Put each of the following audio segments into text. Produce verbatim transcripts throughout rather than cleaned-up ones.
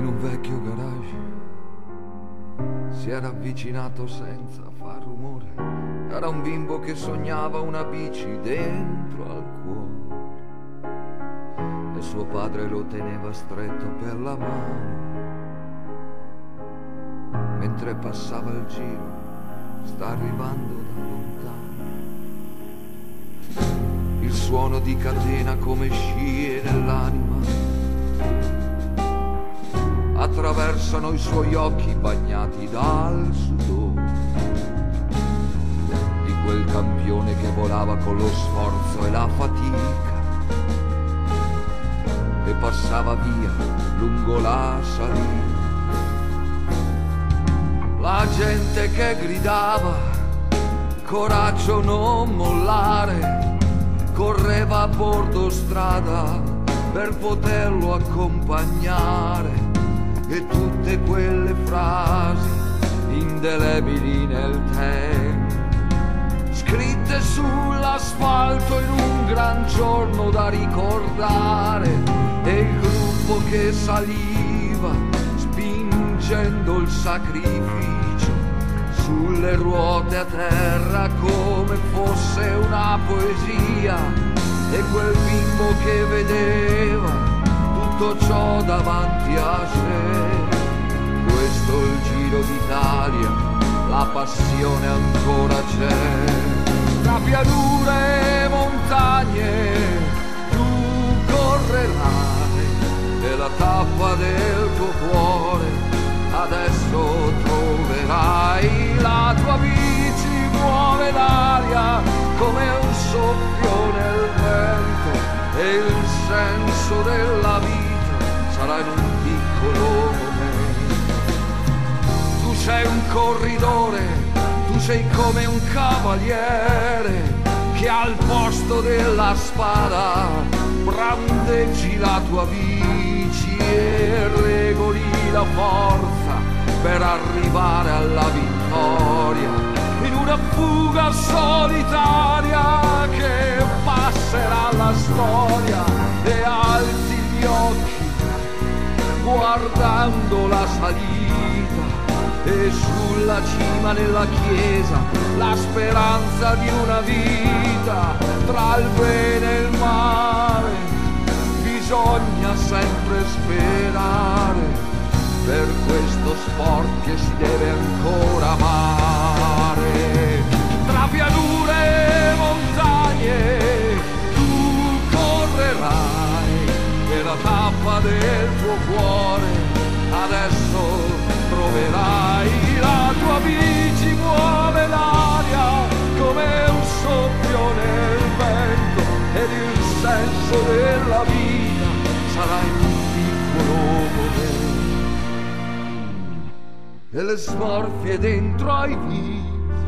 un vecchio garage si era avvicinato senza far rumore. Era un bimbo che sognava una bici dentro al cuore e suo padre lo teneva stretto per la mano mentre passava il giro. Sta arrivando da lontano il suono di catena come scie nell'anima, attraversano i suoi occhi bagnati dal sudore di quel campione che volava con lo sforzo e la fatica e passava via lungo la salita. La gente che gridava coraggio, non mollare, correva a bordo strada per poterlo accompagnare, e tutte quelle frasi indelebili nel tempo, scritte sull'asfalto in un gran giorno da ricordare, e il gruppo che saliva spingendo il sacrificio sulle ruote a terra come fosse una poesia, e quel bimbo che vedeva tutto ciò davanti a sé. Questo è il Giro d'Italia, la passione ancora c'è. Tra pianure e montagne tu correrai e la tappa del tuo cuore adesso troverai. La tua bici muove l'aria come un soffio nel vento, e il senso della vita sarà in un piccolo momento. Tu sei un corridore, tu sei come un cavaliere che al posto della spada brandeggi la tua bici e regoli la forza per arrivare alla vittoria, in una fuga solitaria che passerà la storia. E alzi gli occhi guardando la salita, e sulla cima nella chiesa la speranza di una vita. Tra il bene e il male bisogna sempre sperare, per questo sport che si deve ancora amare. Tra pianure e montagne tu correrai e la tappa del tuo cuore adesso troverai. La tua bici muove l'aria come un soffio nel vento, ed il senso della vita sarà in un piccolo momento. E le smorfie dentro ai visi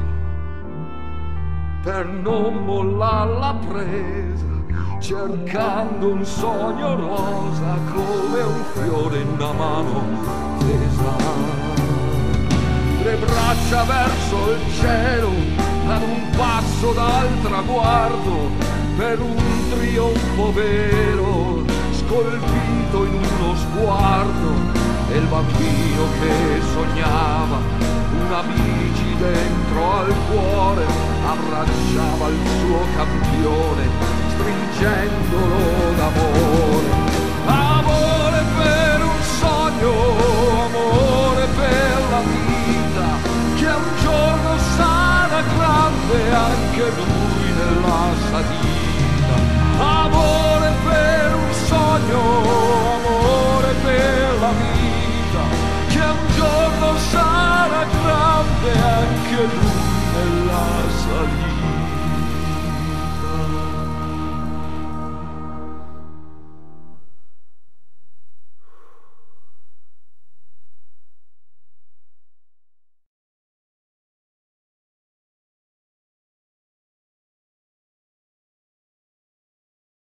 per non mollar la presa, cercando un sogno rosa come un fiore in una mano tesa. Le braccia verso il cielo ad un passo dal traguardo, per un trionfo vero scolpito in uno sguardo. E il bambino che sognava una bici dentro al cuore abbracciava il suo campione stringendolo d'amore. Amore per un sogno, amore per la vita, che un giorno sarà grande anche lui.